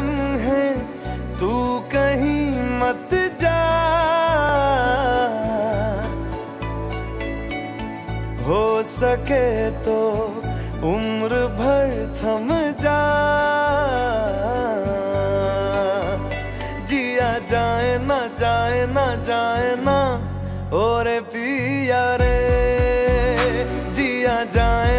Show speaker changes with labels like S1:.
S1: लम्हे तू कहीं मत जा, हो सके तो उम्र भर थम जा। जिया जाए ना जाए ना जाए ना, ओ रे पिया रे, जिया जाए